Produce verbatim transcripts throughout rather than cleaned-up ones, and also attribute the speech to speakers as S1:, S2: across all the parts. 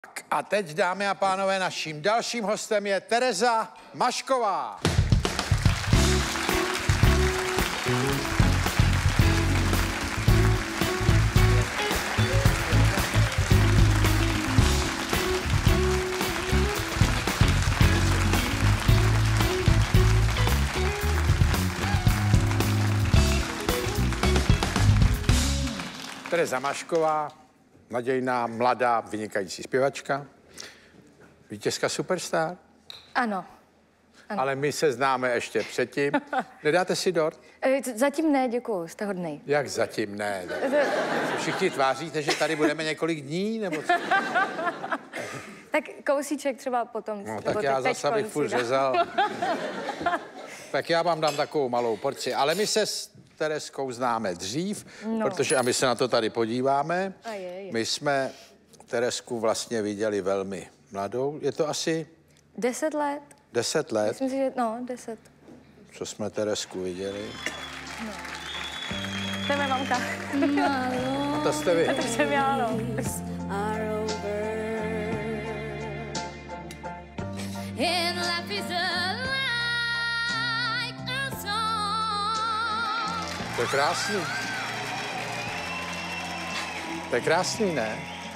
S1: A teď, dámy a pánové, naším dalším hostem je Tereza Mašková. Tereza Mašková, nadějná, mladá, vynikající zpěvačka, vítězka Superstar.
S2: Ano. ano.
S1: Ale my se známe ještě předtím. Nedáte si dort?
S2: Zatím ne, děkuju, jste hodnej.
S1: Jak zatím ne? Všichni tváříte, že tady budeme několik dní, nebo co?
S2: Tak kousíček třeba potom.
S1: No, tak já zase bych furt řezal. Tak já vám dám takovou malou porci. Ale my se s Terezkou známe dřív, no. Protože, a my se na to tady podíváme,
S2: a je, je.
S1: my jsme Terezku vlastně viděli velmi mladou. Je to asi...
S2: Deset let.
S1: Deset let?
S2: Myslím si, že no, deset.
S1: Co jsme Terezku viděli?
S2: No. To je moje mamka.
S1: A to jste vy.
S2: A to jsem já, no.
S1: To je krásný. To je krásný, ne?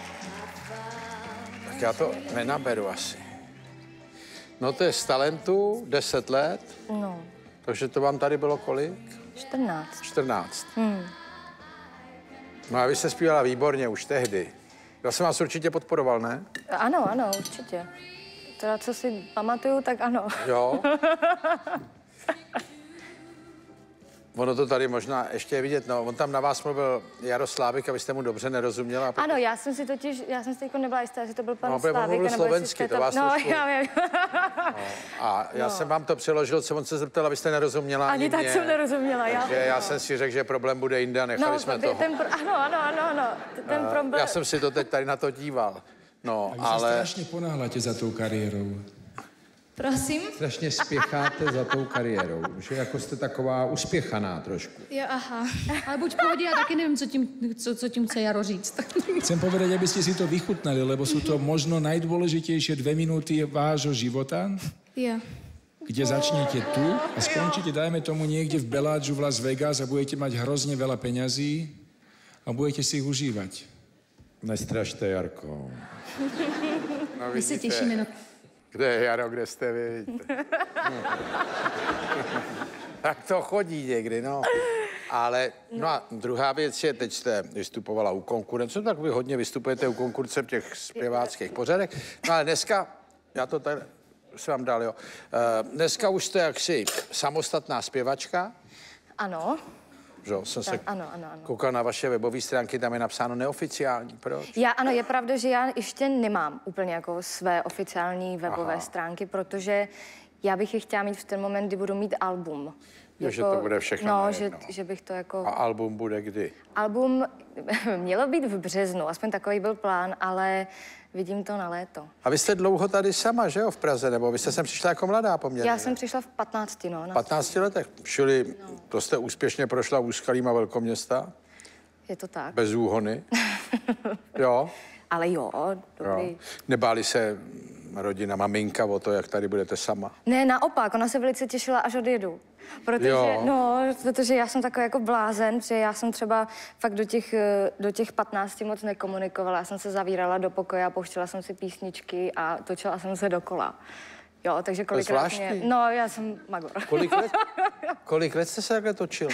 S1: Tak já to nenaberu asi. No to je z talentu, deset let.
S2: No.
S1: Takže to vám tady bylo kolik?
S2: čtrnáct.
S1: čtrnáct.
S2: Hmm.
S1: No a vy jste zpívala výborně už tehdy. Já jsem vás určitě podporoval, ne?
S2: Ano, ano, určitě. Teda, co si pamatuju, tak ano.
S1: Jo. Ono to tady možná ještě je vidět, no, on tam na vás mluvil Jaroslávik a vy jste mu dobře nerozuměla. Pokud...
S2: Ano, já jsem si totiž, já jsem si teď nebyla jistá, jestli to byl pan
S1: no,
S2: Slávik,
S1: nebo slovensky, to vás
S2: no,
S1: trošku...
S2: já vím.
S1: No, a já no. jsem vám to přeložil, co on se zeptal, abyste nerozuměla ani,
S2: ani tak
S1: mě.
S2: jsem nerozuměla, já.
S1: Takže já jsem si řekl, že problém bude jinde a nechali
S2: no,
S1: jsme
S2: to.
S1: toho.
S2: Pro... Ano, ano, ano, ano, ten uh, problém...
S1: Já jsem si to teď tady na to díval, no,
S3: a vy
S1: ale...
S3: se strašně ponáhláte za tou kariérou.
S4: Prosím?
S5: Strašně spěcháte za tou kariérou, že jako jste taková uspěchaná trošku.
S4: Jo, aha. Ale buď pohodě, já taky nevím, co tím, co, co tím chce Jaro říct.
S3: Chcem povedať, aby ste si to vychutnali, lebo sú to možno najdôležitejšie dve minúty vášho života,
S4: Jo.
S3: kde začnete tu a skončíte, dajme tomu, niekde v Bellagio v Las Vegas a budete mať hrozne veľa peňazí a budete si ich užívať.
S5: Nestrašte, Jarko.
S1: No,
S4: My se těšíme na...
S1: Kde je Jaro, kde jste vy? Tak to chodí někdy, no. Ale, no a druhá věc je, teď jste vystupovala u konkurence, tak vy hodně vystupujete u konkurence v těch zpěváckých pořadech. No ale dneska, já to tady se vám dal, jo. Dneska už jste jaksi samostatná zpěvačka.
S2: Ano.
S1: Že, jsem
S2: tak,
S1: se
S2: ano, ano, ano.
S1: koukal na vaše webové stránky, tam je napsáno neoficiální, proč?
S2: Já, ano, je pravda, že já ještě nemám úplně jako své oficiální webové Aha. stránky, protože já bych je chtěla mít v ten moment, kdy budu mít album.
S1: Jo,
S2: jako,
S1: že to bude všechno
S2: No,
S1: najednou.
S2: že, že bych to jako...
S1: A album bude kdy?
S2: Album mělo být v březnu, aspoň takový byl plán, ale vidím to na léto.
S1: A vy jste dlouho tady sama, že jo, v Praze, nebo vy jste sem přišla jako mladá poměrně?
S2: Já jsem přišla v patnácti, no.
S1: V patnácti letech, čili no. To jste úspěšně prošla úskalýma velkoměsta?
S2: Je to tak.
S1: Bez úhony? Jo?
S2: Ale jo, dobrý.
S1: Jo. Nebáli se rodina, maminka o to, jak tady budete sama?
S2: Ne, naopak, ona se velice těšila, až odjedu. Protože,
S1: jo.
S2: no, protože já jsem takový jako blázen, protože já jsem třeba fakt do těch, do těch patnácti moc nekomunikovala. Já jsem se zavírala do pokoje a pouštěla jsem si písničky a točila jsem se dokola. Jo, takže kolikrát mě... No, já jsem magor.
S1: Kolik let, kolik let jste se takhle točila?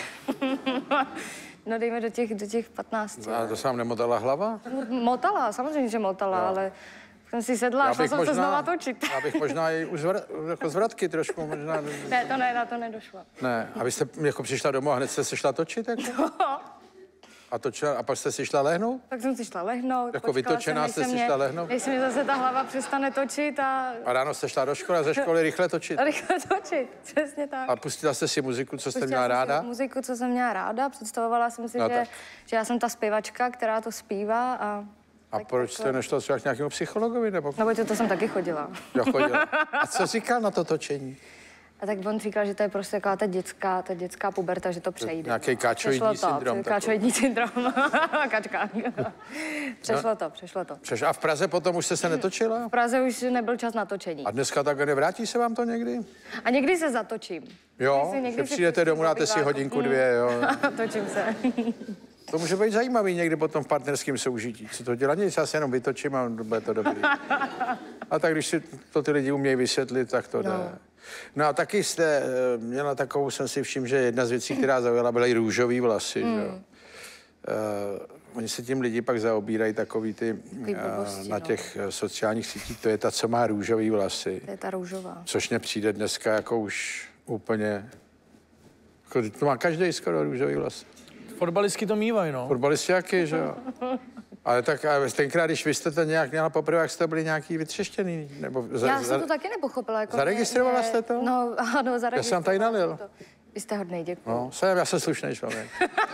S2: No, dejme do těch, do těch patnácti.
S1: A to se vám nemotala hlava?
S2: Motala, samozřejmě, že motala, jo. Ale jsem si sedla a šla jsem se znova točit.
S1: Já bych možná i už zvr, jako zvratky trošku možná...
S2: Ne, to ne, na to nedošlo.
S1: Ne, a vy jste jako přišla domů a hned jste se šla točit? Jako?
S2: No.
S1: A, točila, a pak jste si šla lehnout?
S2: Tak jsem si šla lehnout.
S1: Jako vytočená jste si šla lehnout?
S2: Než se mi zase ta hlava přestane točit a...
S1: A ráno jste šla do školy a ze školy rychle točit?
S2: Rychle točit, přesně tak.
S1: A pustila jste si muziku, co jste
S2: Pustila
S1: měla ráda?
S2: Jsem si muziku, co jsem měla ráda. Představovala jsem si,
S1: no,
S2: že, že já jsem ta zpěvačka, která to zpívá a...
S1: A proč jste nešla třeba k nějakému psychologovi, nebo?
S2: No, protože to jsem taky chodila.
S1: Jo, chodila. A co říkal na to točení?
S2: A tak on říkal, že to je prostě taková ta dětská, ta dětská puberta, že to přejde.
S1: Nějaký káčoidní
S2: Přešlo to,
S1: syndrom.
S2: Káčoidní syndrom. Kačka. Přešlo no. to, přešlo to.
S1: Přeš, a v Praze potom už jste se netočila?
S2: V Praze už nebyl čas na točení.
S1: A dneska tak nevrátí se vám to někdy?
S2: A někdy se zatočím.
S1: Jo,
S2: Někdy si, někdy
S1: že
S2: si
S1: přijdete domů, dáte si hodinku, dvě, jo.
S2: Točím se.
S1: To může být zajímavý někdy potom v partnerském soužití. Co to dělá? Nic, já se jenom vytočím a bude to dobrý. A tak když si to ty lidi umějí vysvětlit, tak to jde. No. No a taky jste měla takovou, jsem si všiml, že jedna z věcí, která zaujala, byly růžový vlasy, mm. že jo. Uh, oni se tím lidi pak zaobírají takový ty
S2: blbosti,
S1: uh, na
S2: no.
S1: těch sociálních sítích, to je ta, co má růžový vlasy.
S2: To je ta růžová.
S1: Což mně přijde dneska jako už úplně, jako, to má každý skoro růžový vlas.
S6: Fotbalistky to mývají, no.
S1: Fotbalisti jaký, že jo? Ale tak a tenkrát, když vy jste to nějak měla poprvé, jak jste byli nějaký vytřeštěný? Nebo za,
S2: Já jsem
S1: za,
S2: to taky nepochopila. Jako
S1: zaregistrovala
S2: mě,
S1: jste to?
S2: No, ano, zaregistrovala.
S1: Já jsem tady nalil.
S2: To. Vy jste hodnej, děkuji.
S1: No, jsem, já jsem slušný člověk.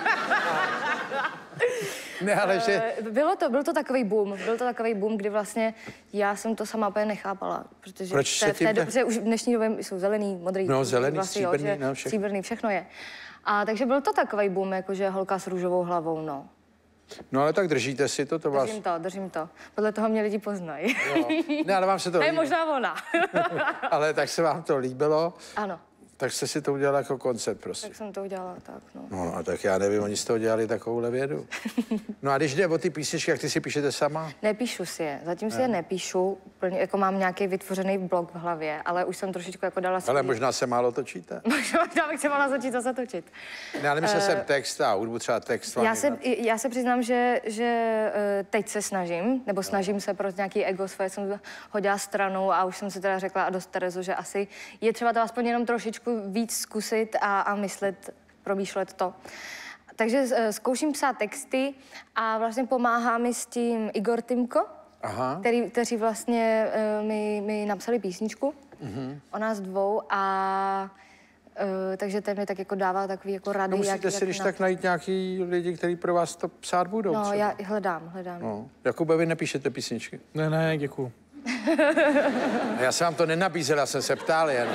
S1: Ne, ale že...
S2: Bylo to, byl to takový boom, byl to takový boom, kdy vlastně já jsem to sama úplně nechápala, protože
S1: Proč
S2: v té,
S1: se
S2: v
S1: tím
S2: té
S1: ne-
S2: době už v dnešní době jsou zelený, modrý,
S1: No, zelený,
S2: vlasy,
S1: stříbrný,
S2: jo, že
S1: no, všechno.
S2: stříbrný, všechno je. A takže byl to takový boom, jakože holka s růžovou hlavou, no.
S1: No ale tak držíte si to, to vás...
S2: Držím to, držím to. Podle toho mě lidi poznají.
S1: Jo. Ne, ale vám se to
S2: To je
S1: líbilo.
S2: možná ona.
S1: Ale tak se vám to líbilo,
S2: Ano,
S1: tak jste si to udělala jako koncept, prostě.
S2: tak jsem to udělala tak, no.
S1: No a tak já nevím, oni z toho dělali takovouhle vědu. No a když jde o ty písničky, jak ty si píšete sama?
S2: Nepíšu si je, zatím si je nepíšu, plně, jako mám nějaký vytvořený blog v hlavě, ale už jsem trošičku jako dala si...
S1: Ale možná se málo točíte.
S2: Možná bych se mohla začít zase točit.
S1: Ne, ale myslím, uh, jsem text a hudbu třeba text. vám
S2: Já se,
S1: dělat.
S2: já se přiznám, že, že eh, teď se snažím, nebo snažím se pro nějaký ego svoje, jsem to hodila stranou a už jsem si teda řekla a dost Terezo, že asi je třeba to aspoň jenom trošičku víc zkusit a, a myslet, promýšlet to. Takže eh, zkouším psát texty a vlastně pomáhá mi s tím Igor Timko,
S1: Aha.
S2: který, kteří vlastně uh, mi, mi napsali písničku
S1: Mhm.
S2: o nás dvou a uh, takže ten mi tak jako dává takový jako rady,
S1: No, musíte
S2: jak,
S1: si
S2: jak
S1: když
S2: na-
S1: tak najít nějaký lidi, kteří pro vás to psát budou.
S2: No,
S1: třeba.
S2: já hledám, hledám.
S1: No. Jakube, vy nepíšete písničky?
S6: Ne, ne, děkuju.
S1: Já jsem vám to nenabízel, já jsem se ptal jen.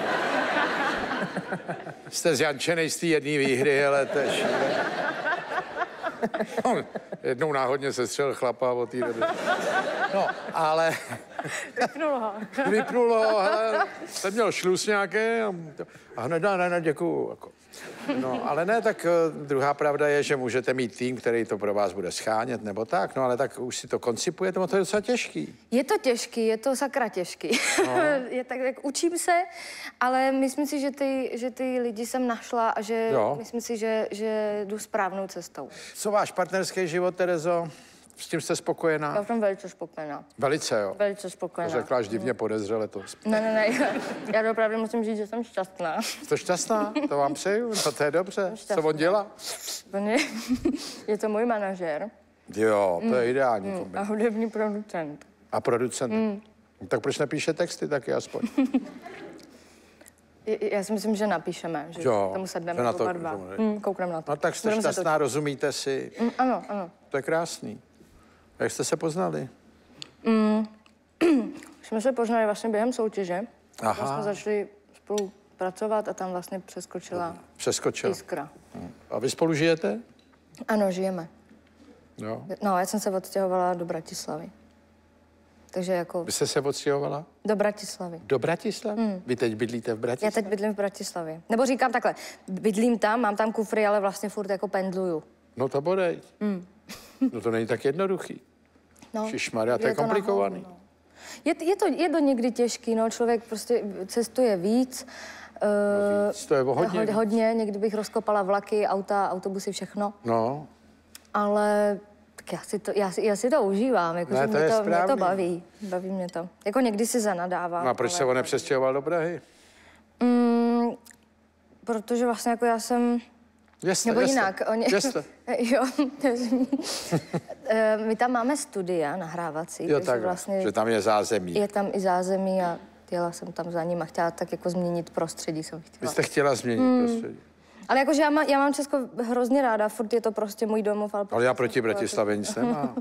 S1: Jste zjančenej z té jedné výhry, ale to je šílené. No, jednou náhodně se střelil chlapa od té doby. No, ale...
S2: Vypnul ho.
S1: Vypnul ho, hele, jsem měl šluz nějaký a, a hned, ne, ne, děkuju. Jako. No, ale ne, tak uh, druhá pravda je, že můžete mít tým, který to pro vás bude schánět, nebo tak, no ale tak už si to koncipujete, no to je docela těžký.
S2: Je to těžký, je to sakra těžký. No. je tak, tak učím se, ale myslím si, že ty, že ty lidi jsem našla a že
S1: Jo.
S2: myslím si, že, že jdu správnou cestou.
S1: Co váš partnerský život, Terezo? S tím jste spokojená?
S2: Já jsem velice spokojená.
S1: Velice, jo.
S2: Velice
S1: To
S2: spokojená.
S1: řekla až divně podezřele to.
S2: Ne, ne, ne, já opravdu musím říct, že jsem šťastná.
S1: Jste šťastná? To vám přeju, no to je dobře. Co
S2: šťastná.
S1: on dělá?
S2: On je, je to můj manažér
S1: Jo, to je ideální
S2: a
S1: kombinace.
S2: hudební producent.
S1: A producent. Mm. Tak proč nepíše texty taky aspoň?
S2: I- Já si myslím, že napíšeme, že
S1: Jo,
S2: tomu sedneme
S1: že na to-
S2: oba dva.
S1: že-
S2: Hmm, koukneme na to.
S1: No tak jste
S2: Budeme se
S1: šťastná, rozumíte si.
S2: točit. Hmm, ano, ano.
S1: To je krásný. A jak jste se poznali?
S2: Jsme se poznali vlastně během soutěže.
S1: Aha.
S2: Aha. Jsme začali spolu pracovat a tam vlastně přeskočila
S1: Přeskočil.
S2: jiskra.
S1: A vy spolu žijete?
S2: Ano, žijeme.
S1: Jo.
S2: No, já jsem se odstěhovala do Bratislavy. Takže jako
S1: Vy jste se odstěhovala
S2: do Bratislavy.
S1: do Bratislavy? Mm. Vy teď bydlíte v
S2: Já
S1: Bratislavě?
S2: teď bydlím v Bratislavě. Nebo říkám takhle, bydlím tam, mám tam kufry, ale vlastně furt jako pendluju.
S1: No to bodej. Mm. No to není tak jednoduchý.
S2: No,
S1: Šišmarja, to je komplikovaný.
S2: nahoru, no. Je, je, to, je to někdy těžký, no, člověk prostě cestuje víc.
S1: No víc, to je o hodně
S2: Ho,
S1: víc.
S2: hodně, někdy bych rozkopala vlaky, auta, autobusy, všechno.
S1: No,
S2: Ale tak já si to, já si, já si to užívám, jako,
S1: Ne,
S2: že
S1: to
S2: mě,
S1: je
S2: to, mě to
S1: správný.
S2: baví, baví mě to. Jako někdy si zanadávám.
S1: no a proč
S2: ale-
S1: se on nepřestěhoval do Prahy?
S2: Mm, protože vlastně jako já jsem...
S1: Jeste,
S2: Nebo
S1: jeste,
S2: jinak, oni...
S1: Jeste.
S2: jo, Eh, my tam máme studia nahrávací,
S1: Jo,
S2: takže
S1: tak,
S2: vlastně
S1: že tam je zázemí.
S2: je tam i zázemí a jela jsem tam za ním a chtěla tak jako změnit prostředí jsem
S1: Vy
S2: chtěla.
S1: jste chtěla změnit
S2: Hmm.
S1: prostředí.
S2: Ale jakože já, má, já mám Česko hrozně ráda, furt je to prostě můj domov. Ale,
S1: Ale já
S2: prostě
S1: proti
S2: jsem chtěla-
S1: Bratislavě nic nemám.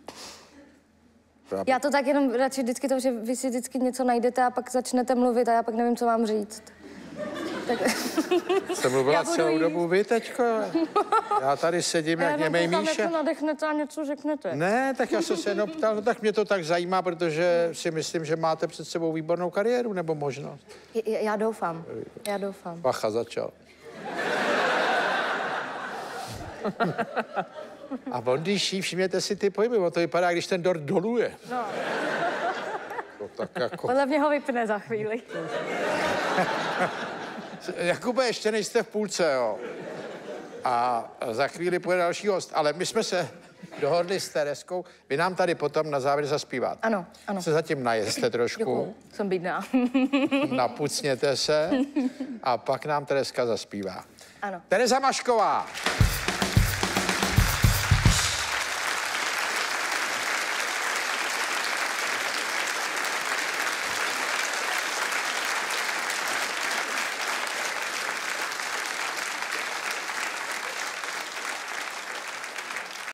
S2: Já to tak jenom radši vždycky to, že vy si vždycky něco najdete a pak začnete mluvit a já pak nevím, co mám říct.
S1: Jste mluvila
S2: Já budu
S1: celou
S2: jíst.
S1: dobu vy teďko? Já tady sedím jak němej Míša.
S2: něco nadechnete a něco řeknete.
S1: Ne, tak já jsem se jenom ptal, no tak mě to tak zajímá, protože si myslím, že máte před sebou výbornou kariéru nebo možnost.
S2: J- Já doufám, já doufám.
S1: Bacha začal. A on když jí, všimněte si ty pojmy, on to vypadá, když ten dort doluje.
S2: No.
S1: To tak jako...
S2: Podle mě ho vypne za chvíli.
S1: Jakube, ještě nejste v půlce, jo. A za chvíli půjde další host, ale my jsme se dohodli s Tereskou, vy nám tady potom na závěr zaspíváte.
S2: Ano, ano.
S1: Se zatím najeste trošku,
S2: Děkuju, jsem bídná.
S1: napucněte se a pak nám Tereska zaspívá.
S2: Ano.
S1: Tereza Mašková.